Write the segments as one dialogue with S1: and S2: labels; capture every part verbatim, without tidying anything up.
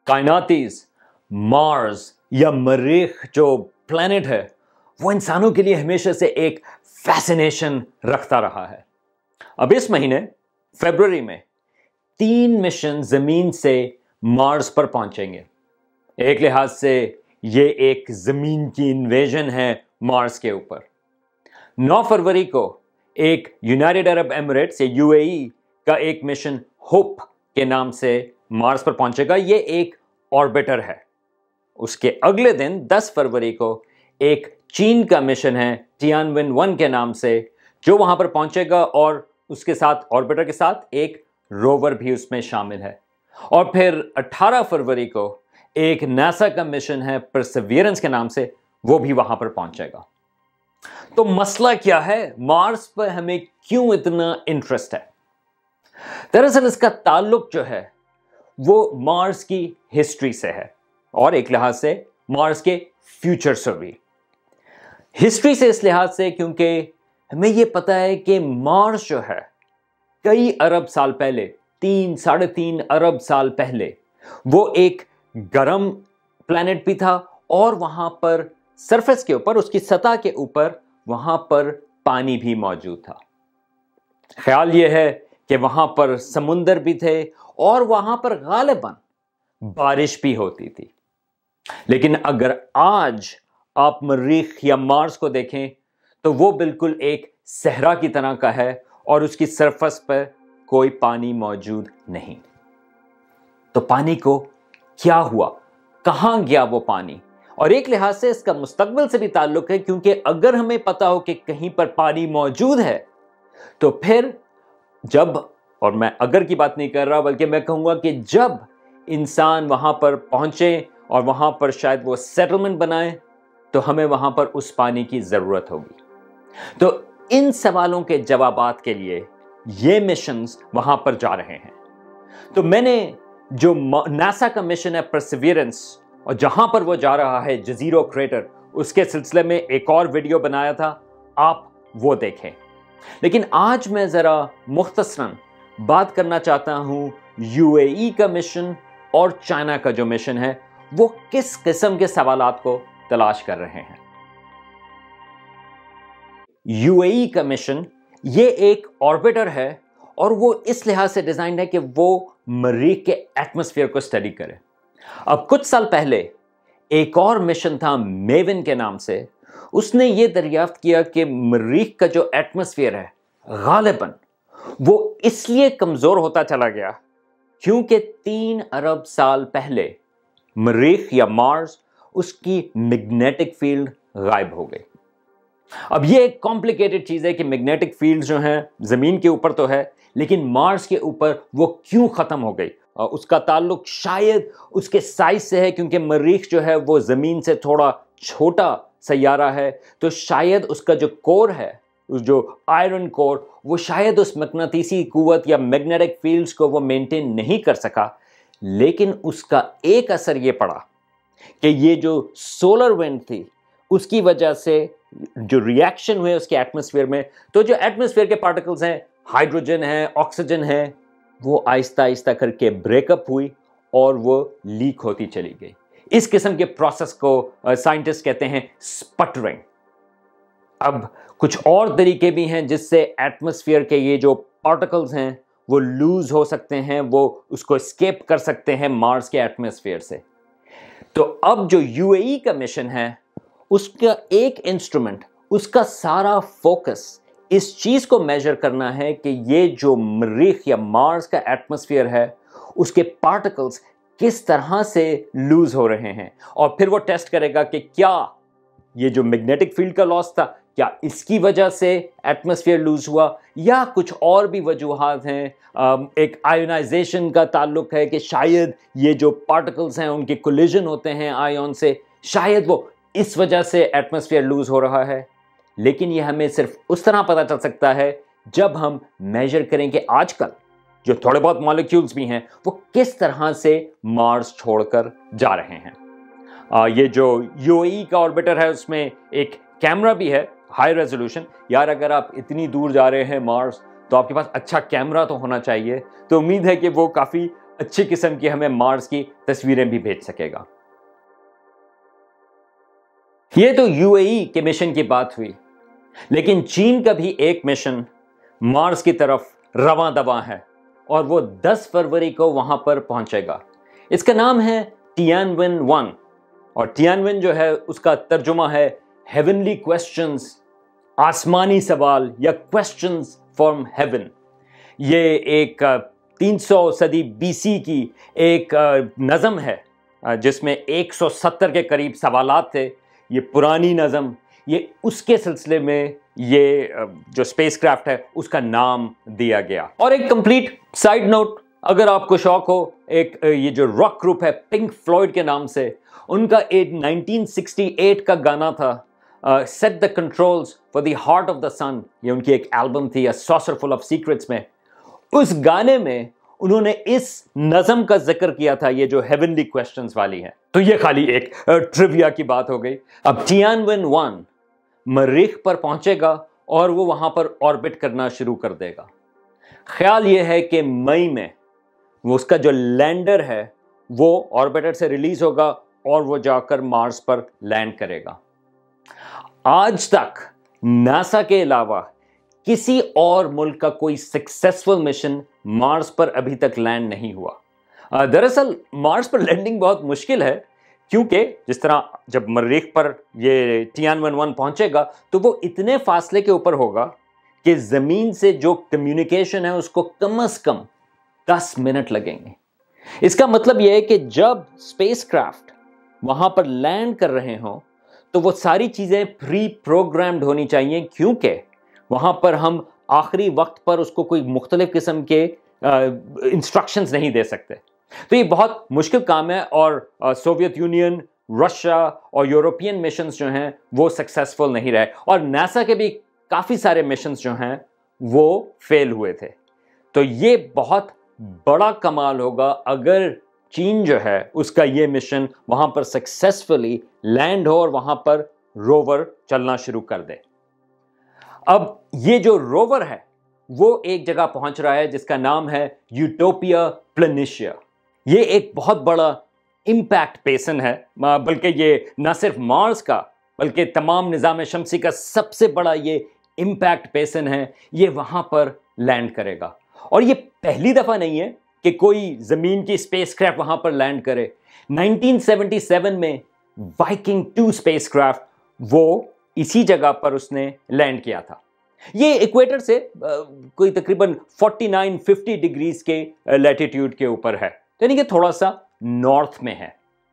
S1: कायनातीज, Mars या मरीख जो planet है वो इंसानों के लिए हमेशा से एक फैसिनेशन रखता रहा है। अब इस महीने फरवरी में तीन मिशन जमीन से मार्स पर पहुंचेंगे। एक लिहाज से ये एक जमीन की इन्वेजन है मार्स के ऊपर। नौ फरवरी को एक यूनाइटेड अरब एमिरेट्स या यूएई का एक मिशन होप के नाम से मार्स पर पहुंचेगा। ये एक ऑर्बिटर है। उसके अगले दिन दस फरवरी को एक चीन का मिशन है टियानविन वन के नाम से, जो वहां पर पहुंचेगा और उसके साथ ऑर्बिटर के साथ एक रोवर भी उसमें शामिल है। और फिर अठारह फरवरी को एक नासा का मिशन है परसेवरेंस के नाम से, वो भी वहां पर पहुंचेगा। तो मसला क्या है, मार्स पर हमें क्यों इतना इंटरेस्ट है? दरअसल इसका ताल्लुक जो है वो मार्स की हिस्ट्री से है और एक लिहाज से मार्स के फ्यूचर से भी। हिस्ट्री से इस लिहाज से क्योंकि हमें यह पता है कि मार्स जो है कई अरब साल पहले, तीन साढ़े तीन अरब साल पहले, वो एक गर्म प्लैनेट भी था और वहां पर सरफेस के ऊपर, उसकी सतह के ऊपर वहां पर पानी भी मौजूद था। ख्याल यह है कि वहां पर समुंदर भी थे और वहां पर गालिबन बारिश भी होती थी। लेकिन अगर आज आप मरीख या मार्स को देखें तो वो बिल्कुल एक सहरा की तरह का है और उसकी सरफेस पर कोई पानी मौजूद नहीं। तो पानी को क्या हुआ, कहां गया वो पानी? और एक लिहाज से इसका मुस्तकबिल से भी ताल्लुक है, क्योंकि अगर हमें पता हो कि कहीं पर पानी मौजूद है तो फिर जब, और मैं अगर की बात नहीं कर रहा बल्कि मैं कहूंगा कि जब इंसान वहां पर पहुंचे और वहां पर शायद वो सेटलमेंट बनाए तो हमें वहां पर उस पानी की जरूरत होगी। तो इन सवालों के जवाबात के लिए ये मिशंस वहां पर जा रहे हैं। तो मैंने जो नासा का मिशन है परसेवरेंस, और जहां पर वो जा रहा है जजीरो क्रेटर, उसके सिलसिले में एक और वीडियो बनाया था, आप वो देखें। लेकिन आज मैं जरा मुख्तसरन बात करना चाहता हूं यूएई का मिशन और चाइना का जो मिशन है वो किस किस्म के सवालात को तलाश कर रहे हैं। यूएई का मिशन ये एक ऑर्बिटर है और वो इस लिहाज से डिजाइन है कि वो मरीख के एटमॉस्फेयर को स्टडी करे। अब कुछ साल पहले एक और मिशन था मेविन के नाम से, उसने ये दरियाफ्त किया कि मरीख का जो एटमॉस्फेयर है गालिबन वो इसलिए कमजोर होता चला गया क्योंकि तीन अरब साल पहले मरीख या मार्स, उसकी मैग्नेटिक फील्ड गायब हो गई। अब ये एक कॉम्प्लिकेटेड चीज है कि मैग्नेटिक फील्ड जो है जमीन के ऊपर तो है, लेकिन मार्स के ऊपर वो क्यों खत्म हो गई? उसका ताल्लुक शायद उसके साइज से है, क्योंकि मरीख जो है वो जमीन से थोड़ा छोटा सैयारा है, तो शायद उसका जो कोर है, जो आयरन कोर, वो शायद उस मकनातीसी कुव्वत या मैग्नेटिक फील्ड्स को वो मेंटेन नहीं कर सका। लेकिन उसका एक असर ये पड़ा कि ये जो सोलर विंड थी उसकी वजह से जो रिएक्शन हुए उसके एटमॉस्फेयर में, तो जो एटमॉस्फेयर के पार्टिकल्स हैं, हाइड्रोजन है, ऑक्सीजन है, वो आहिस्ता आहिस्ता करके ब्रेकअप हुई और वो लीक होती चली गई। इस किस्म के प्रोसेस को साइंटिस्ट कहते हैं स्पटरिंग। अब कुछ और तरीके भी हैं जिससे एटमॉस्फेयर के ये जो पार्टिकल्स हैं वो लूज हो सकते हैं, वो उसको एस्केप कर सकते हैं मार्स के एटमॉस्फेयर से। तो अब जो यूएई का मिशन है उसका एक इंस्ट्रूमेंट, उसका सारा फोकस इस चीज को मेजर करना है कि ये जो मरीख या मार्स का एटमॉस्फेयर है उसके पार्टिकल्स किस तरह से लूज हो रहे हैं, और फिर वो टेस्ट करेगा कि क्या ये जो मैग्नेटिक फील्ड का लॉस था, क्या इसकी वजह से एटमॉस्फेयर लूज हुआ या कुछ और भी वजूहात हैं। एक आयोनाइजेशन का ताल्लुक है कि शायद ये जो पार्टिकल्स हैं उनके कोलिजन होते हैं आयन से, शायद वो इस वजह से एटमॉस्फेयर लूज हो रहा है। लेकिन ये हमें सिर्फ उस तरह पता चल सकता है जब हम मेजर करें कि आजकल जो थोड़े बहुत मॉलिक्यूल्स भी हैं वो किस तरह से मार्स छोड़कर जा रहे हैं। आ, ये जो यूएई का ऑर्बिटर है उसमें एक कैमरा भी है, हाई रेजोल्यूशन। यार अगर आप इतनी दूर जा रहे हैं मार्स तो आपके पास अच्छा कैमरा तो होना चाहिए। तो उम्मीद है कि वो काफ़ी अच्छी किस्म की हमें मार्स की तस्वीरें भी भेज सकेगा। ये तो यूएई के मिशन की बात हुई, लेकिन चीन का भी एक मिशन मार्स की तरफ रवां दवां है और वो दस फरवरी को वहां पर पहुंचेगा। इसका नाम है टियानविन वन, और टियानविन जो है उसका तर्जुमा है हेवनली क्वेश्चंस, आसमानी सवाल या क्वेश्चंस फ्रॉम हेवन। ये एक तीन सौ सदी बीसी की एक नज़म है जिसमें एक सौ सत्तर के करीब सवालात थे। ये पुरानी नज़म, ये उसके सिलसिले में ये जो स्पेसक्राफ्ट है उसका नाम दिया गया। और एक कंप्लीट साइड नोट, अगर आपको शौक हो, एक ये जो रॉक ग्रुप है पिंक फ्लॉयड के नाम से, उनका एक नाइनटीन सिक्सटी एट का गाना था set the controls for the heart of the sun, ये उनकी एक एल्बम थी a saucerful of secrets में। उस गाने में उन्होंने इस नज़म का जिक्र किया था, ये जो हेवनली क्वेश्चंस वाली है। तो ये खाली एक ट्रिविया की बात हो गई। अब टियानविन वन मरीख पर पहुंचेगा और वो वहां पर ऑर्बिट करना शुरू कर देगा। ख्याल ये है कि मई में वो उसका जो लैंडर है वो ऑर्बिटर से रिलीज होगा और वो जाकर मार्स पर लैंड करेगा। आज तक नासा के अलावा किसी और मुल्क का कोई सक्सेसफुल मिशन मार्स पर अभी तक लैंड नहीं हुआ। दरअसल मार्स पर लैंडिंग बहुत मुश्किल है, क्योंकि जिस तरह जब मरीख पर ये टियानविन वन पहुंचेगा तो वो इतने फासले के ऊपर होगा कि ज़मीन से जो कम्युनिकेशन है उसको कम से कम दस मिनट लगेंगे। इसका मतलब यह है कि जब स्पेसक्राफ्ट वहां पर लैंड कर रहे हों तो वो सारी चीज़ें प्री प्रोग्राम्ड होनी चाहिए, क्योंकि वहां पर हम आखिरी वक्त पर उसको कोई मुख्तलिफ किस्म के इंस्ट्रक्शंस नहीं दे सकते। तो ये बहुत मुश्किल काम है और सोवियत यूनियन, रशिया और यूरोपियन मिशंस जो हैं वो सक्सेसफुल नहीं रहे, और नासा के भी काफ़ी सारे मिशंस जो हैं वो फेल हुए थे। तो ये बहुत बड़ा कमाल होगा अगर चीन जो है उसका ये मिशन वहां पर सक्सेसफुली लैंड हो और वहां पर रोवर चलना शुरू कर दे। अब ये जो रोवर है वो एक जगह पहुंच रहा है जिसका नाम है यूटोपिया प्लेनिशिया। ये एक बहुत बड़ा इम्पैक्ट बेसन है, बल्कि ये न सिर्फ मार्स का बल्कि तमाम निज़ाम शमसी का सबसे बड़ा ये इम्पैक्ट बेसन है। ये वहां पर लैंड करेगा और ये पहली दफा नहीं है कि कोई जमीन की स्पेसक्राफ्ट वहां पर लैंड करे। नाइनटीन सेवेंटी सेवन में वाइकिंग टू स्पेसक्राफ्ट वो इसी जगह पर उसने लैंड किया था। ये इक्वेटर से आ, कोई तकरीबन उनचास पचास डिग्रीज के लैटिट्यूड के ऊपर है, यानी कि थोड़ा सा नॉर्थ में है।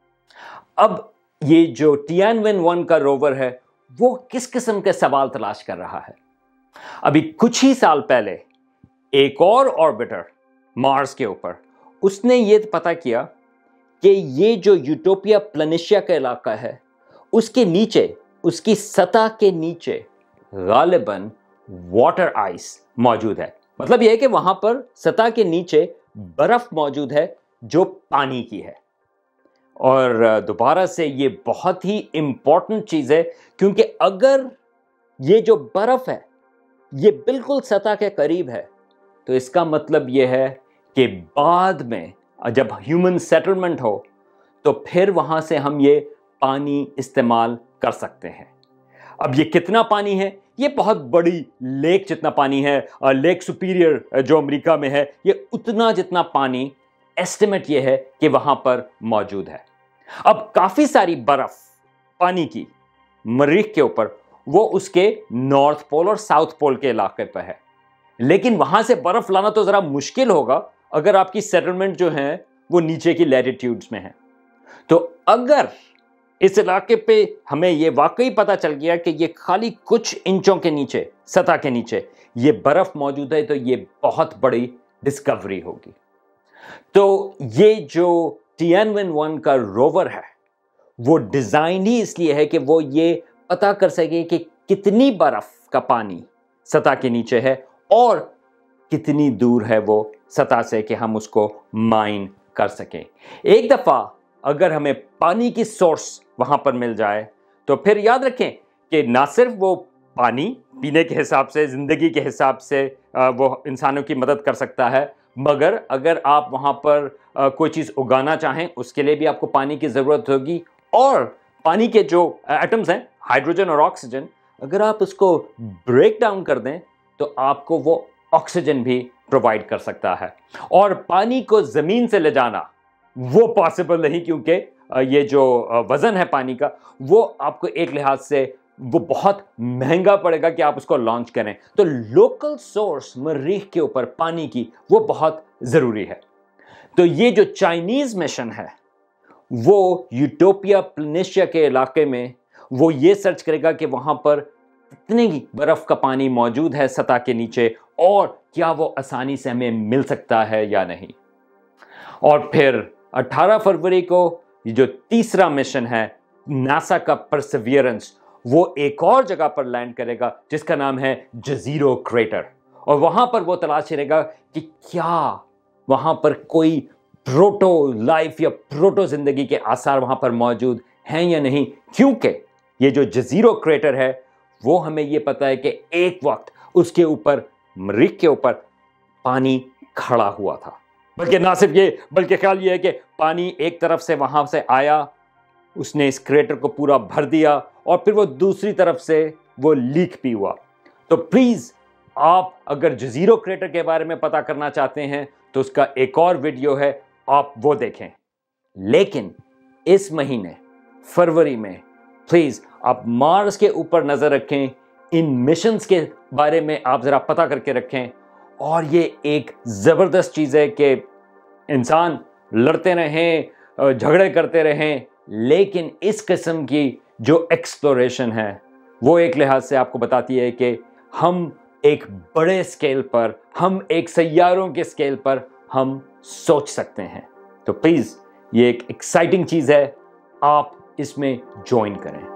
S1: अब ये जो टियानविन वन का रोवर है वो किस किस्म के सवाल तलाश कर रहा है। अभी कुछ ही साल पहले एक और ऑर्बिटर मार्स के ऊपर, उसने ये पता किया कि ये जो यूटोपिया प्लेनिशिया का इलाका है उसके नीचे, उसकी सतह के नीचे गालिबन वाटर आइस मौजूद है। मतलब यह है कि वहां पर सतह के नीचे बर्फ मौजूद है जो पानी की है। और दोबारा से ये बहुत ही इंपॉर्टेंट चीज है, क्योंकि अगर ये जो बर्फ है ये बिल्कुल सतह के करीब है तो इसका मतलब यह है कि बाद में जब ह्यूमन सेटलमेंट हो तो फिर वहां से हम ये पानी इस्तेमाल कर सकते हैं। अब ये कितना पानी है? ये बहुत बड़ी लेक जितना पानी है। लेक सुपीरियर जो अमेरिका में है, ये उतना जितना पानी एस्टिमेट ये है कि वहां पर मौजूद है। अब काफी सारी बर्फ पानी की मरीख के ऊपर वो उसके नॉर्थ पोल और साउथ पोल के इलाके पर है, लेकिन वहां से बर्फ लाना तो जरा मुश्किल होगा अगर आपकी सेटलमेंट जो है वो नीचे की लैटिट्यूड्स में है। तो अगर इस इलाके पे हमें ये वाकई पता चल गया कि ये खाली कुछ इंचों के नीचे, सतह के नीचे ये बर्फ मौजूद है, तो ये बहुत बड़ी डिस्कवरी होगी। तो ये जो टियानविन वन का रोवर है वो डिजाइन ही इसलिए है कि वो ये पता कर सके कि कितनी बर्फ का पानी सतह के नीचे है और कितनी दूर है वो सतह से कि हम उसको माइन कर सकें। एक दफा अगर हमें पानी की सोर्स वहां पर मिल जाए तो फिर याद रखें कि ना सिर्फ वो पानी पीने के हिसाब से, जिंदगी के हिसाब से वो इंसानों की मदद कर सकता है, मगर अगर आप वहां पर आ, कोई चीज उगाना चाहें उसके लिए भी आपको पानी की जरूरत होगी। और पानी के जो एटम्स हैं हाइड्रोजन और ऑक्सीजन, अगर आप उसको ब्रेक डाउन कर दें तो आपको वो ऑक्सीजन भी प्रोवाइड कर सकता है। और पानी को जमीन से ले जाना वो पॉसिबल नहीं, क्योंकि ये जो वजन है पानी का वो आपको एक लिहाज से वो बहुत महंगा पड़ेगा कि आप उसको लॉन्च करें। तो लोकल सोर्स मरीख के ऊपर पानी की वो बहुत जरूरी है। तो ये जो चाइनीज मिशन है वो यूटोपिया प्लेनेशिया के इलाके में वो ये सर्च करेगा कि वहां पर कितने बर्फ का पानी मौजूद है सतह के नीचे और क्या वो आसानी से हमें मिल सकता है या नहीं। और फिर अठारह फरवरी को ये जो तीसरा मिशन है नासा का परसेवियरेंस, वो एक और जगह पर लैंड करेगा जिसका नाम है जजीरो क्रेटर। और वहां पर वो तलाश करेगा कि क्या वहां पर कोई प्रोटो लाइफ या प्रोटो जिंदगी के आसार वहां पर मौजूद हैं या नहीं, क्योंकि ये जो जजीरो क्रेटर है वो हमें ये पता है कि एक वक्त उसके ऊपर मरीख के ऊपर पानी खड़ा हुआ था। बल्कि ना सिर्फ ये, बल्कि ख्याल ये है कि पानी एक तरफ से वहां से आया, उसने इस क्रेटर को पूरा भर दिया और फिर वो दूसरी तरफ से वो लीक भी हुआ। तो प्लीज आप अगर जजीरो क्रेटर के बारे में पता करना चाहते हैं तो उसका एक और वीडियो है, आप वो देखें। लेकिन इस महीने फरवरी में प्लीज आप मार्स के ऊपर नजर रखें, इन मिशंस के बारे में आप जरा पता करके रखें। और ये एक जबरदस्त चीज है कि इंसान लड़ते रहें, झगड़े करते रहें, लेकिन इस किस्म की जो एक्सप्लोरेशन है वो एक लिहाज से आपको बताती है कि हम एक बड़े स्केल पर, हम एक सैयारों के स्केल पर हम सोच सकते हैं। तो प्लीज ये एक एक्साइटिंग चीज है, आप इसमें ज्वाइन करें।